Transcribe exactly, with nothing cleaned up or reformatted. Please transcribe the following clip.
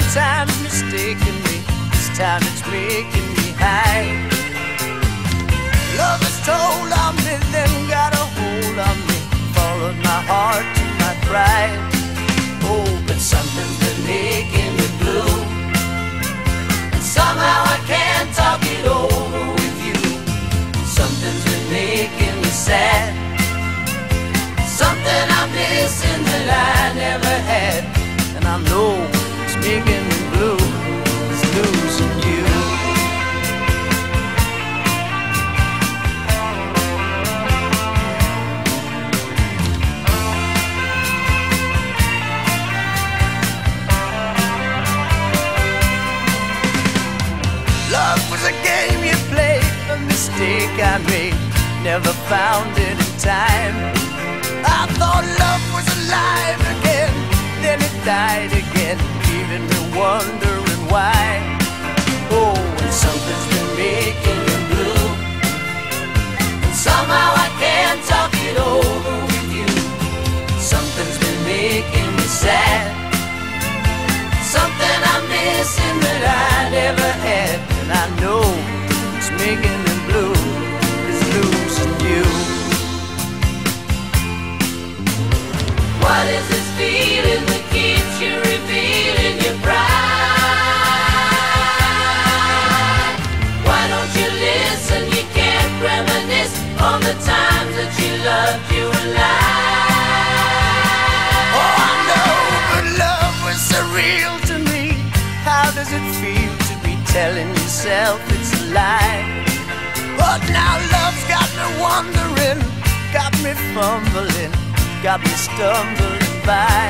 times mistaken me, this time it's making me high. Love has told on me, then got a hold on me, followed my heart to my pride. Oh, but something's been making me blue, and somehow I can't talk it over with you. Something's been making me sad, something I'm missing that I never had. And I know it's making me blue, it's losing you. Love was a game you played, a mistake I made, never found it in time. I thought love was alive again, then it died again, leaving me wondering why. Oh, and something's been making me blue, and somehow I can't talk it over with you. Something's been making me sad, something I'm missing that I never had. And I know it's making me blue, it's losing you. What is this feeling that keeps you revealing your pride? Why don't you listen? You can't reminisce on the times that you loved you alive. Oh, I know, but love was surreal to me. How does it feel to be telling yourself it's a lie? But now love's got me wondering, got me fumbling, got me stumbling by.